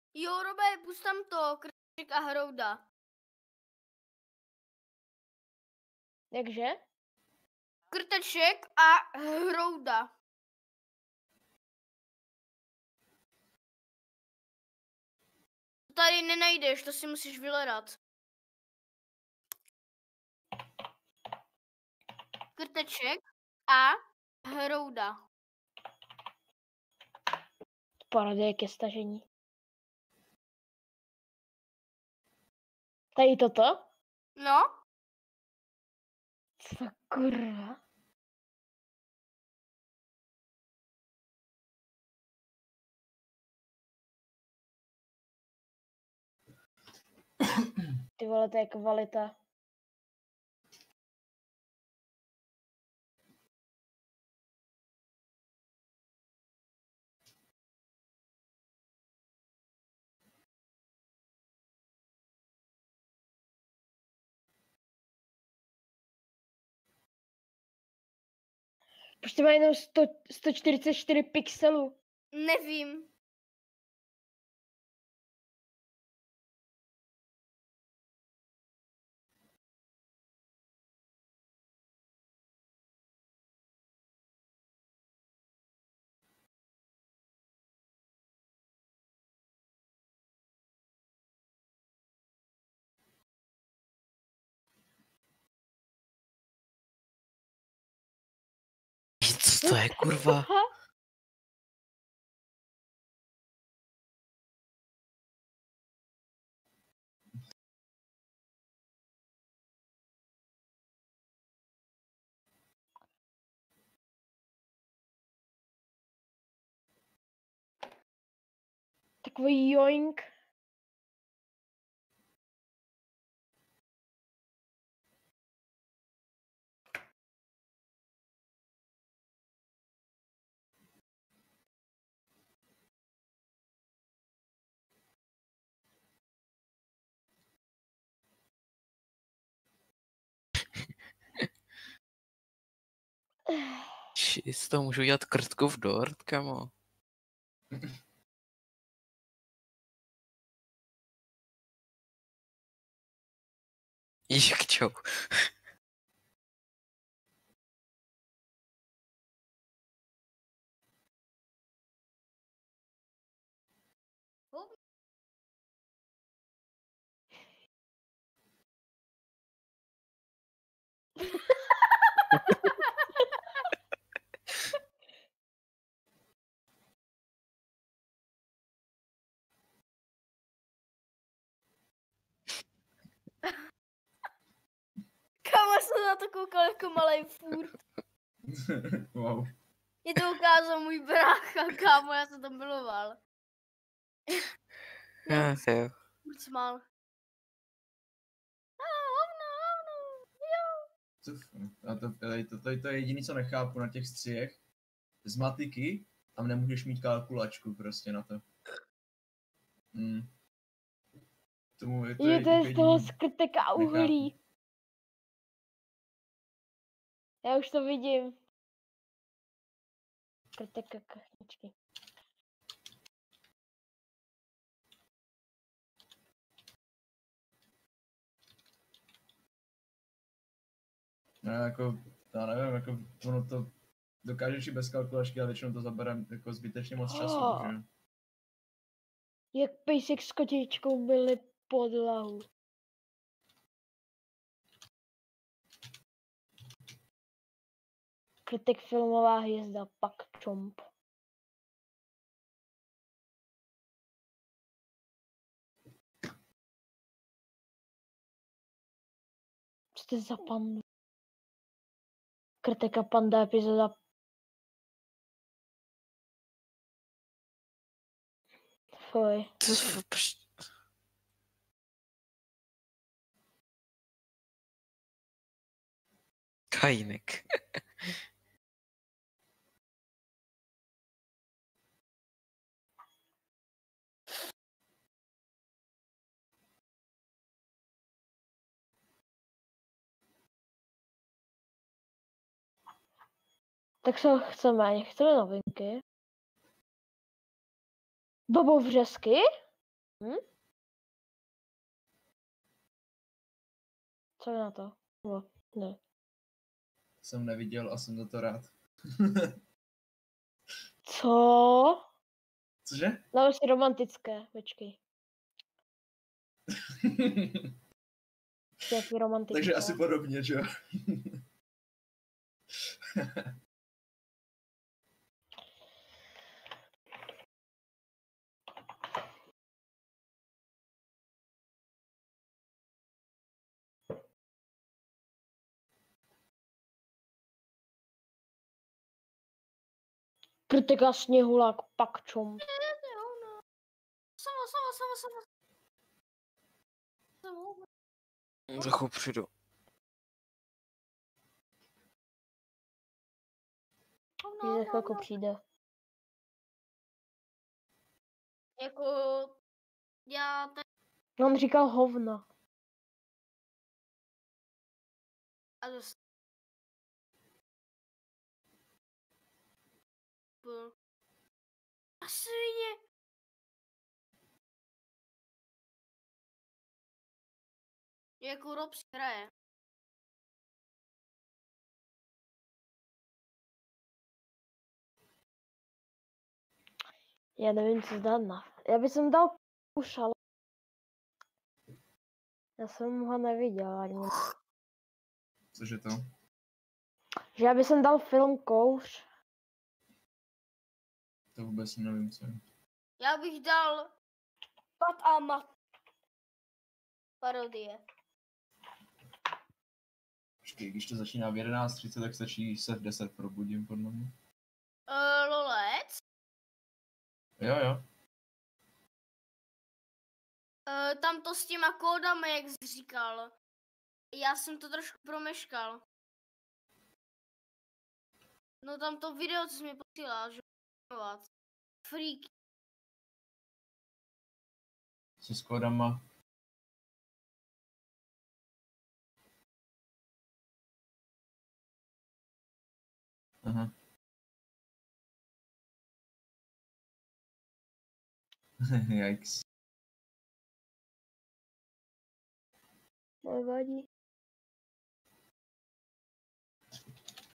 Jo, Robe, pust tam to, Krteček a Hrouda. Jakže? Krteček a Hrouda. To tady nenajdeš, to si musíš vyhledat. Krteček a Hrouda. Parodie ke stažení. Tady toto? No, Co kurva? Ty vole, to je kvalita. Proč to má jenom 144 pixelů? nevím. Co to je, kurva? Takový joink. Z toho můžu udělat krtku v dort, kamo. Jak čo? Kámo, já jsem na to koukal jako malej furt. Wow. Je to ukázal můj brácha, kámo, já jsem to miloval. Já, to jo. Furt smál. To je jediný, co nechápu na těch střiech. Z matiky tam nemůžeš mít kalkulačku prostě na to. To Je to je z toho jediný. skrtek a uhlí. Já už to vidím. Krtek a kachničky. No jako, já nevím, jako ono to dokážeš i bez kalkulačky, ale většinou to zabere jako zbytečně moc času, že? Jak pejsek s kotičkou byli podlahu. Krtek filmová hvězda, pak čomp. Co to je za pandu? Krtek a panda epizoda. Fuj. Kajnek. Tak co chceme? Chceme novinky. Bobovřesky? Co je na to? No, ne. Jsem neviděl a jsem za to rád. Co? Cože? Dáme si romantické, počkej. Jaký romantické? Takže asi podobně, že jo? Kritika sněhulák, pak čom. Sama. Za chvíli přijdu. Že za chvilku přijde. Jako, já tady No, on říkal hovna. a dost. A svině. Jako Rob si hraje. Já nevím, co dát na. Já bych sem dal už, ale já jsem ho neviděl ani. Cože to? Že já bych sem dal film Kouř. To vůbec nevím, co je. Já bych dal Pat a Mat. Parodie. Počkej, když to začíná v 11:30, tak stačí, když se v 10 probudím, podle mě. Lolec. Jo. Tam to s těma kódama, jak jsi říkal. Já jsem to trošku promeškal. No tam to video, co jsi mi posílal, že Freak. Co s kódama? Aha. Yikes. Nevadí.